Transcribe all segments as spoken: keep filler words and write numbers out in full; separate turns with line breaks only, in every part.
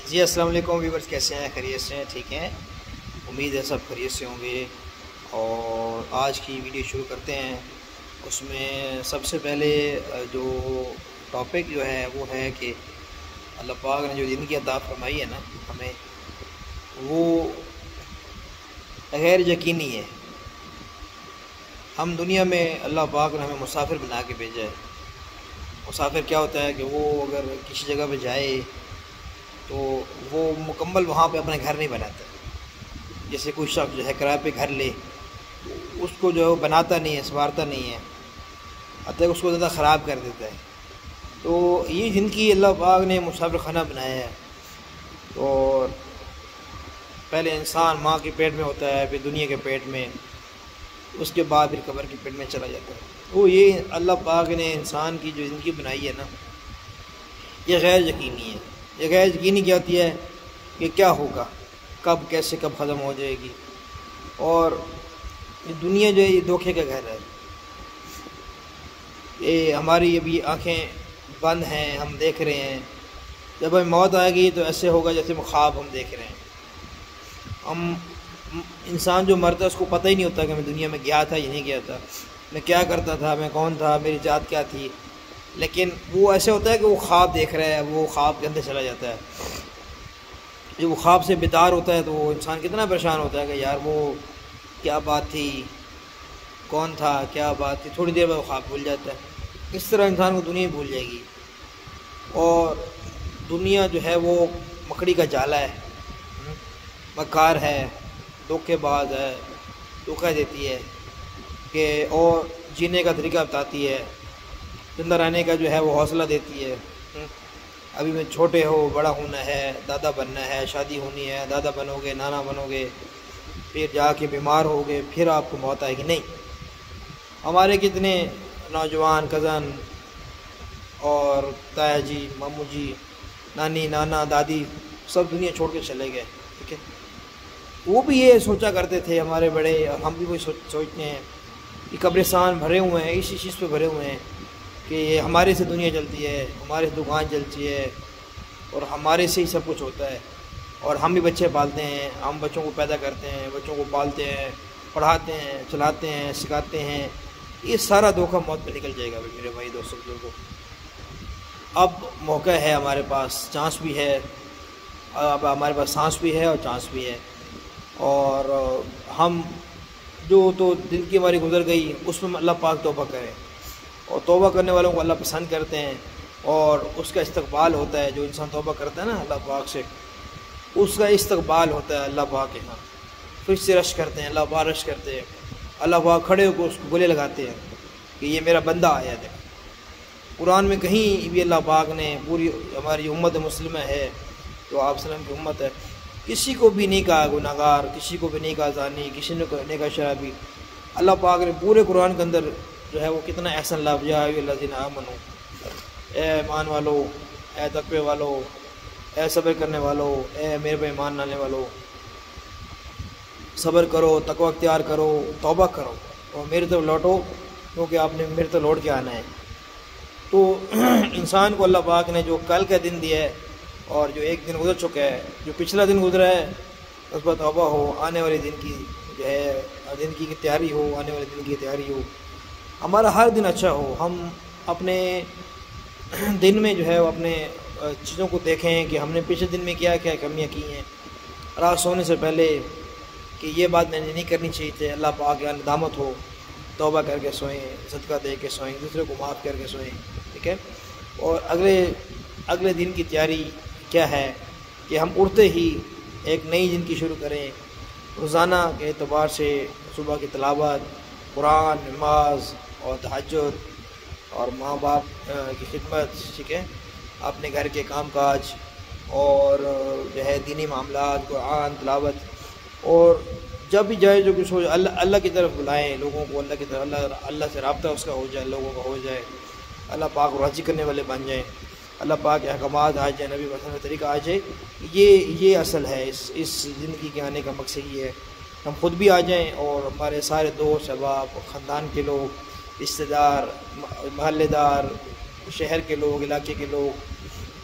جی السلام علیکم ویورز، کیسے ہیں؟ خیریت سے ہیں؟ ٹھیک ہیں؟ امید ہے سب خیریت سے ہوں گے۔ اور آج کی ویڈیو شروع کرتے ہیں۔ اس میں سب سے پہلے جو ٹاپک جو ہے وہ ہے کہ اللہ پاک نے جو زندگی عطا فرمائی ہے نا ہمیں، وہ غیر یقینی ہے۔ ہم دنیا میں اللہ پاک نے ہمیں مسافر بنا کے بھیجا ہے۔ مسافر کیا ہوتا ہے کہ وہ اگر کسی جگہ پہ جائے تو وہ مکمل وہاں پہ اپنے گھر نہیں بناتا۔ جیسے کوئی شخص جو ہے کرائے پہ گھر لے تو اس کو جو ہے وہ بناتا نہیں ہے، سنوارتا نہیں ہے، حتیٰ کہ اس کو زیادہ خراب کر دیتا ہے۔ تو یہ زندگی اللہ پاک نے مسافر خانہ بنایا ہے۔ اور پہلے انسان ماں کے پیٹ میں ہوتا ہے، پھر دنیا کے پیٹ میں، اس کے بعد پھر قبر کے پیٹ میں چلا جاتا ہے۔ وہ یہ اللہ پاک نے انسان کی جو زندگی بنائی ہے نا، یہ غیر یقینی ہے۔ یہ غیر یقینی کیا ہوتی ہے کہ کیا ہوگا، کب کیسے کب ختم ہو جائے گی۔ اور یہ دنیا جو ہے یہ دھوکے کا گھر ہے۔ یہ ہماری ابھی آنکھیں بند ہیں، ہم دیکھ رہے ہیں، جب ہمیں موت آئے گی تو ایسے ہوگا جیسے خواب ہم دیکھ رہے ہیں۔ ہم انسان جو مرتا ہے اس کو پتہ ہی نہیں ہوتا کہ میں دنیا میں گیا تھا یا نہیں گیا تھا، میں کیا کرتا تھا، میں کون تھا، میری ذات کیا تھی۔ لیکن وہ ایسے ہوتا ہے کہ وہ خواب دیکھ رہا ہے، وہ خواب کے اندر چلا جاتا ہے۔ جب وہ خواب سے بیدار ہوتا ہے تو وہ انسان کتنا پریشان ہوتا ہے کہ یار وہ کیا بات تھی، کون تھا، کیا بات تھی۔ تھوڑی دیر بعد وہ خواب بھول جاتا ہے۔ اس طرح انسان کو دنیا بھول جائے گی۔ اور دنیا جو ہے وہ مکڑی کا جالا ہے، مکار ہے، دھوکے باز ہے، دھوکہ دیتی ہے کہ اور جینے کا طریقہ بتاتی ہے، زندہ رہنے کا جو ہے وہ حوصلہ دیتی ہے۔ ابھی میں چھوٹے ہو، بڑا ہونا ہے، دادا بننا ہے، شادی ہونی ہے، دادا بنو گے، نانا بنو گے، پھر جا کے بیمار ہوگے، پھر آپ کو موت آئے گی۔ نہیں، ہمارے کتنے نوجوان کزن اور تایا جی، ماموں جی، نانی، نانا، دادی سب دنیا چھوڑ کے چلے گئے، ٹھیک ہے۔ وہ بھی یہ سوچا کرتے تھے، ہمارے بڑے، ہم بھی وہی سوچتے ہیں کہ قبرستان بھرے ہوئے ہیں، اسی چیز پہ بھرے ہوئے ہیں کہ ہمارے سے دنیا چلتی ہے، ہمارے سے دکان چلتی ہے، اور ہمارے سے ہی سب کچھ ہوتا ہے۔ اور ہم بھی بچے پالتے ہیں، ہم بچوں کو پیدا کرتے ہیں، بچوں کو پالتے ہیں، پڑھاتے ہیں، چلاتے ہیں، سکھاتے ہیں۔ یہ سارا دھوکہ موت پہ نکل جائے گا میرے بھائی دوستوں بزرگوں۔ اب موقع ہے، ہمارے پاس چانس بھی ہے، اب ہمارے پاس سانس بھی ہے اور چانس بھی ہے۔ اور ہم جو تو زندگی ہماری گزر گئی اس میں اللہ پاک توبہ کرے، اور توبہ کرنے والوں کو اللہ پسند کرتے ہیں، اور اس کا استقبال ہوتا ہے۔ جو انسان توبہ کرتا ہے نا اللہ پاک سے، اس کا استقبال ہوتا ہے اللہ پاک کے ہاں۔ پھر سے رش کرتے ہیں، اللہ پاک رش کرتے ہیں، اللہ پاک کھڑے ہو کے اس کو گلے لگاتے ہیں کہ یہ میرا بندہ آیا ہے۔ قرآن میں کہیں بھی اللہ پاک نے پوری ہماری امت مسلمہ ہے، جو آپ وسلم کی امت ہے، کسی کو بھی نہیں کہا گناہ گار، کسی کو بھی نہیں کہا زانی، کسی نے نہیں کہا شرابی۔ اللہ پاک نے پورے قرآن کے اندر جو ہے وہ کتنا احسن لفظ، یا ایھا الذین آمنوا، اے ایمان والو، اے تقوی والو، اے صبر کرنے والو، اے میرے پہ ایمان لانے والو، صبر کرو، تقوی اختیار کرو، توبہ کرو اور میرے طرف لوٹو، کیونکہ آپ نے میرے طرف لوٹ کے آنا ہے۔ تو انسان کو اللہ پاک نے جو کل کا دن دیا ہے اور جو ایک دن گزر چکا ہے، جو پچھلا دن گزرا ہے اس پر توبہ ہو، آنے والے دن کی جو ہے زندگی کی تیاری ہو، آنے والے دن کی تیاری ہو، ہمارا ہر دن اچھا ہو۔ ہم اپنے دن میں جو ہے وہ اپنے چیزوں کو دیکھیں کہ ہم نے پچھلے دن میں کیا کیا کمیاں کی ہیں، رات سونے سے پہلے کہ یہ بات میں نے نہیں کرنی چاہیے تھی، اللہ پاک کی ندامت ہو، توبہ کر کے سوئیں، صدقہ دے کے سوئیں، دوسرے کو معاف کر کے سوئیں، ٹھیک ہے۔ اور اگلے اگلے دن کی تیاری کیا ہے کہ ہم اٹھتے ہی ایک نئی زندگی شروع کریں، روزانہ کے اعتبار سے صبح کی تلاوت، قرآن، نماز اور تہجد اور ماں باپ کی خدمت، ٹھیک ہے، اپنے گھر کے کام کاج اور جو ہے دینی معاملات، قرآن تلاوت، اور جب بھی جائے جو کچھ ہو جائے اللہ اللہ کی طرف بلائیں لوگوں کو، اللہ کی طرف، اللہ اللہ سے رابطہ اس کا ہو جائے، لوگوں کا ہو جائے، اللہ پاک کو راضی کرنے والے بن جائیں، اللہ پاک کے احکامات آ جائیں، نبی وسلم کا طریقہ آ جائے۔ یہ یہ اصل ہے، اس اس زندگی کے آنے کا مقصد یہ ہے، ہم خود بھی آ جائیں اور ہمارے سارے دوست احباب، خاندان کے لوگ، رشتہ دار، محلے دار، شہر کے لوگ، علاقے کے لوگ،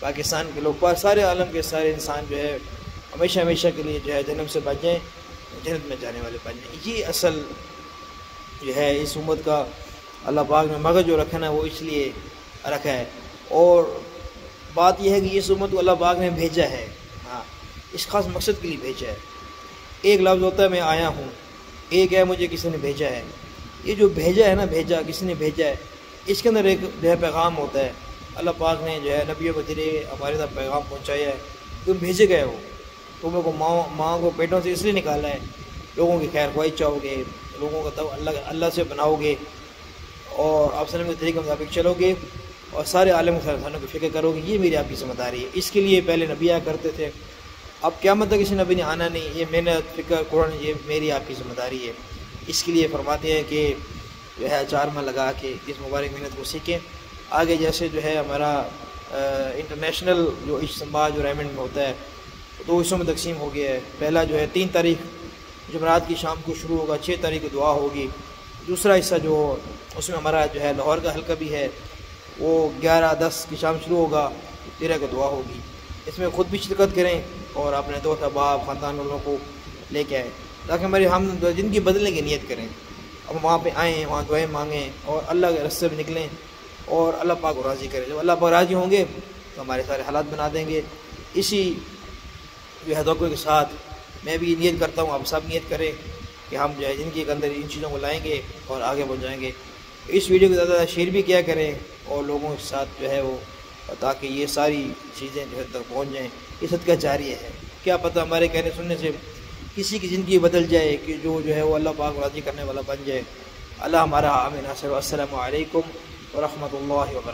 پاکستان کے لوگ، سارے عالم کے سارے انسان جو ہے ہمیشہ ہمیشہ کے لیے جو ہے جہنم سے بچ جائیں، جنت میں جانے والے بن جائیں۔ یہ اصل جو ہے اس امت کا اللہ پاک نے مغز جو رکھا نا وہ اس لیے رکھا ہے، اور بات یہ ہے کہ اس امت کو اللہ پاک نے بھیجا ہے، ہاں اس خاص مقصد کے لیے بھیجا ہے۔ ایک لفظ ہوتا ہے میں آیا ہوں، ایک ہے مجھے کسی نے بھیجا ہے۔ یہ جو بھیجا ہے نا، بھیجا کسی نے بھیجا ہے، اس کے اندر ایک جو ہے پیغام ہوتا ہے۔ اللہ پاک نے جو ہے نبیوں کے ذریعے ہمارے ساتھ پیغام پہنچایا ہے، تم بھیجے گئے ہو، تم کو ماں ماں کو پیٹوں سے اس لیے نکالا ہے، لوگوں کی خیر خواہی چاہو گے، لوگوں کا تو اللہ اللہ سے بناؤ گے، اور آپ صلی اللہ علیہ وسلم کے طریقے کے مطابق چلو گے، اور سارے عالم کے انسانوں کی فکر کرو گے۔ یہ میری آپ کی ذمہ داری ہے۔ اس کے لیے پہلے نبی آیا کرتے تھے، اب قیامت تک کسی نبی نے آنا نہیں۔ یہ محنت فکر قرآن یہ میری آپ کی ذمہ داری ہے۔ اس کے لیے فرماتے ہیں کہ جو ہے چار ماہ لگا کے اس مبارک محنت کو سیکھیں۔ آگے جیسے جو ہے ہمارا انٹرنیشنل جو اجتماع جو ریمنڈ میں ہوتا ہے دو حصوں میں تقسیم ہو گیا ہے۔ پہلا جو ہے تین تاریخ جمعرات کی شام کو شروع ہوگا، چھ تاریخ کو دعا ہوگی۔ دوسرا حصہ جو اس میں ہمارا جو ہے لاہور کا حلقہ بھی ہے، وہ گیارہ دس کی شام شروع ہوگا، تیرہ کو دعا ہوگی۔ اس میں خود بھی شرکت کریں اور اپنے دوست احباب خاندان والوں کو لے کے آئیں، تاکہ ہماری ہم زندگی بدلنے کی نیت کریں۔ اب وہاں پہ آئیں، وہاں دعائیں مانگیں اور اللہ کے راستے میں نکلیں اور اللہ پاک کو راضی کریں۔ جب اللہ پاک راضی ہوں گے تو ہمارے سارے حالات بنا دیں گے۔ اسی جو ہے توقع کے ساتھ میں بھی نیت کرتا ہوں، آپ سب نیت کریں کہ ہم جو ہے زندگی کے اندر ان چیزوں کو لائیں گے اور آگے بڑھ جائیں گے۔ اس ویڈیو کو زیادہ زیادہ شیئر بھی کیا کریں اور لوگوں کے ساتھ جو ہے وہ، تاکہ یہ ساری چیزیں جو ہے تک پہنچ جائیں۔ یہ صدقہ جاریہ ہے، کیا پتہ ہمارے کہنے سننے سے کسی کی زندگی بدل جائے کہ جو جو ہے وہ اللہ پاک راضی کرنے والا بن جائے۔ اللہ ہمارا آمین ناصر۔ السلام علیکم ورحمۃ اللہ وبرکاتہ۔